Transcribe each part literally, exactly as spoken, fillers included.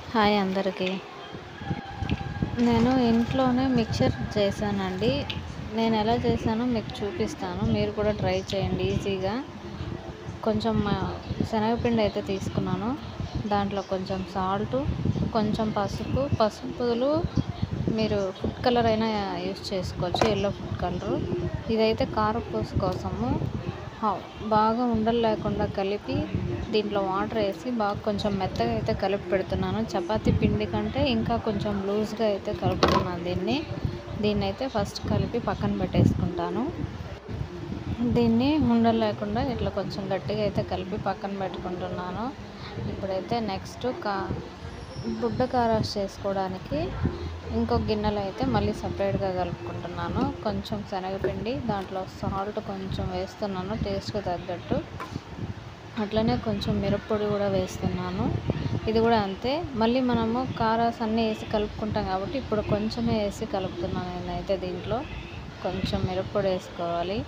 Hi అందరికీ. నేను ఇంట్లోనే మిక్చర్ చేశానండి. నేను ఎలా చేశానో మీకు చూపిస్తాను. మీరు కూడా ట్రై చేయండి ఈజీగా. కొంచెం శనగపిండి అయితే తీసుకున్నాను. దాంట్లో కొంచెం సాల్టు, కొంచెం పసుపు పసుపులు మీరు ఫుడ్ కలర్ అయినా యూస్ చేసుకోవచ్చు, ఎల్లో ఫుడ్ కలరు. ఇదైతే కారపూస కోసము బాగా ఉండలు లేకుండా కలిపి దీంట్లో వాటర్ వేసి బాగా కొంచెం మెత్తగా అయితే కలిపి పెడుతున్నాను. చపాతీ పిండి కంటే ఇంకా కొంచెం లూజ్గా అయితే కలుపుతున్నాను దీన్ని. దీన్ని అయితే ఫస్ట్ కలిపి పక్కన పెట్టేసుకుంటాను. దీన్ని ఉండలు లేకుండా ఇట్లా కొంచెం గట్టిగా అయితే కలిపి పక్కన పెట్టుకుంటున్నాను. ఇప్పుడైతే నెక్స్ట్ కా బుడ్డ కారాస్ చేసుకోవడానికి ఇంకొక గిన్నెలో అయితే మళ్ళీ సపరేట్గా కలుపుకుంటున్నాను. కొంచెం శనగపిండి, దాంట్లో సాల్ట్ కొంచెం వేస్తున్నాను టేస్ట్కి తగ్గట్టు. అట్లనే కొంచెం మిరప్పొడి కూడా వేస్తున్నాను. ఇది కూడా అంతే. మళ్ళీ మనము కారాస్ అన్నీ వేసి కలుపుకుంటాం కాబట్టి ఇప్పుడు కొంచెమే వేసి కలుపుతున్నాను నేనైతే. దీంట్లో కొంచెం మిరప్పొడి వేసుకోవాలి.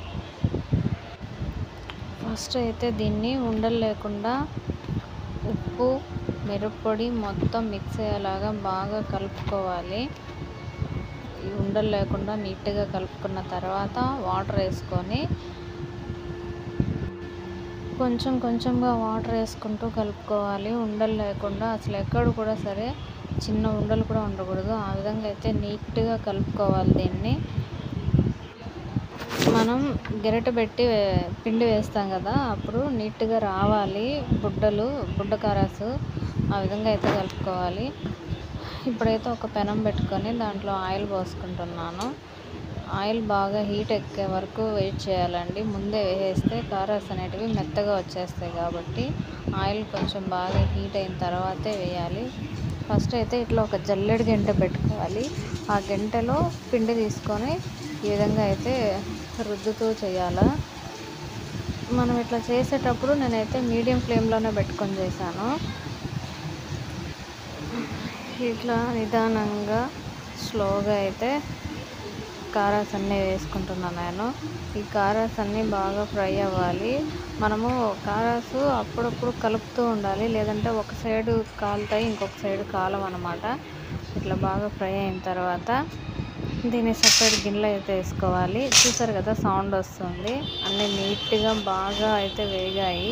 ఫస్ట్ అయితే దీన్ని ఉండలు లేకుండా ఉప్పు, మిరప్పొడి మొత్తం మిక్స్ అయ్యేలాగా బాగా కలుపుకోవాలి. ఈ ఉండలు లేకుండా నీట్గా కలుపుకున్న తర్వాత వాటర్ వేసుకొని కొంచెం కొంచెంగా వాటర్ వేసుకుంటూ కలుపుకోవాలి. ఉండలు లేకుండా అసలు ఎక్కడ కూడా సరే చిన్న ఉండలు కూడా ఉండకూడదు. ఆ విధంగా అయితే నీట్గా కలుపుకోవాలి. దీన్ని మనం గరిటె పెట్టి పిండి వేస్తాం కదా, అప్పుడు నీట్గా రావాలి బుడ్డలు బుడ్డ కారాసు. ఆ విధంగా అయితే కలుపుకోవాలి. ఇప్పుడైతే ఒక పెనం పెట్టుకొని దాంట్లో ఆయిల్ పోసుకుంటున్నాను. ఆయిల్ బాగా హీట్ ఎక్కే వరకు వెయిట్ చేయాలండి. ముందే వేసేస్తే కారాస్ అనేటివి మెత్తగా వచ్చేస్తాయి కాబట్టి ఆయిల్ కొంచెం బాగా హీట్ అయిన తర్వాతే వేయాలి. ఫస్ట్ అయితే ఇట్లా ఒక జల్లెడ గంటె పెట్టుకోవాలి. ఆ గంటెలో పిండి తీసుకొని ఈ విధంగా అయితే రుద్దుతూ చేయాలి. మనం ఇట్లా చేసేటప్పుడు నేనైతే మీడియం ఫ్లేమ్లోనే పెట్టుకొని చేశాను. ఇట్లా నిదానంగా స్లోగా అయితే కారాస్ అన్నీ వేసుకుంటున్నాను నేను. ఈ కారాస్ అన్నీ బాగా ఫ్రై అవ్వాలి. మనము కారాసు అప్పుడప్పుడు కలుపుతూ ఉండాలి, లేదంటే ఒక సైడు కాలుతాయి, ఇంకొక సైడు కాలవు అన్నమాట. ఇట్లా బాగా ఫ్రై అయిన తర్వాత దీన్ని సపరేట్ గిన్నెలో అయితే వేసుకోవాలి. చూసారు కదా సౌండ్ వస్తుంది. అన్నీ నీట్గా బాగా అయితే వేగాయి.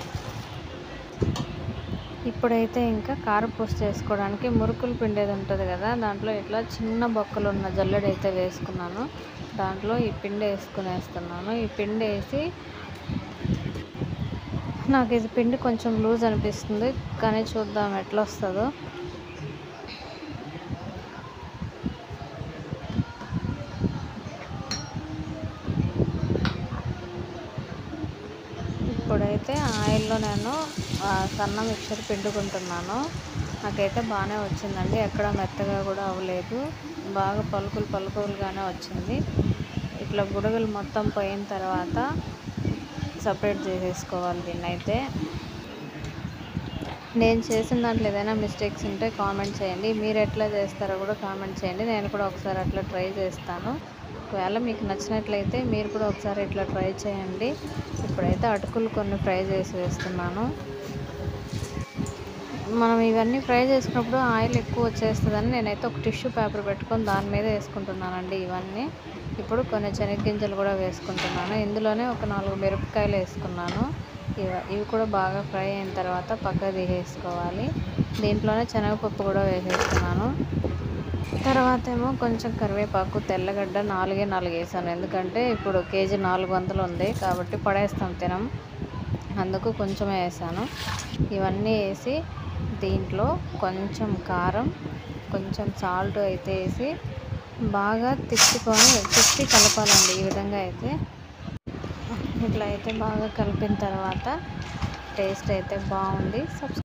ఇప్పుడైతే ఇంకా కారపూస చేసుకోవడానికి మురుకులు పిండేది ఉంటుంది కదా, దాంట్లో ఇట్లా చిన్న బొక్కలు ఉన్న జల్లెడ అయితే వేసుకున్నాను. దాంట్లో ఈ పిండి వేసుకునేస్తున్నాను. ఈ పిండి వేసి నాకు ఇది పిండి కొంచెం లూజ్ అనిపిస్తుంది, కానీ చూద్దాం ఎట్లా వస్తుందో. ఇప్పుడైతే ఆయిల్లో నేను సన్న మిక్చర్ పిండుకుంటున్నాను. నాకైతే బాగానే వచ్చిందండి, ఎక్కడ మెత్తగా కూడా అవ్వలేదు. బాగా పలుకులు పలుకులుగానే వచ్చింది. ఇట్లా బుడగలు మొత్తం పోయిన తర్వాత సపరేట్ చేసేసుకోవాలి దీన్ని అయితే. నేను చేసిన దాంట్లో ఏదైనా మిస్టేక్స్ ఉంటే కామెంట్ చేయండి. మీరు ఎట్లా చేస్తారో కూడా కామెంట్ చేయండి. నేను కూడా ఒకసారి అట్లా ట్రై చేస్తాను. ఒకవేళ మీకు నచ్చినట్లయితే మీరు కూడా ఒకసారి ఇట్లా ట్రై చేయండి. ఇప్పుడైతే అటుకులు కొన్ని ఫ్రై చేసి వేస్తున్నాను. మనం ఇవన్నీ ఫ్రై చేసుకున్నప్పుడు ఆయిల్ ఎక్కువ వచ్చేస్తుందని నేనైతే ఒక టిష్యూ పేపర్ పెట్టుకొని దాని మీద వేసుకుంటున్నానండి ఇవన్నీ. ఇప్పుడు కొన్ని శనగగింజలు కూడా వేసుకుంటున్నాను. ఇందులోనే ఒక నాలుగు మిరపకాయలు వేసుకున్నాను. ఇవి కూడా బాగా ఫ్రై అయిన తర్వాత పక్కకు తీసేసుకోవాలి. దీంట్లోనే శనగపప్పు కూడా వేసేస్తున్నాను. తర్వాత ఏమో కొంచెం కరివేపాకు, తెల్లగడ్డ నాలుగే నాలుగు వేసాను. ఎందుకంటే ఇప్పుడు కేజీ నాలుగు వందలు ఉంది కాబట్టి పడేస్తాం తినం, అందుకు కొంచెమే వేసాను. ఇవన్నీ వేసి దీంట్లో కొంచెం కారం, కొంచెం సాల్ట్ అయితే వేసి బాగా తిప్పుకొని తిప్పి కలపాలండి. ఈ విధంగా అయితే ఇట్లా అయితే బాగా కలిపిన తర్వాత టేస్ట్ అయితే బాగుంది. సబ్స్క్రైబ్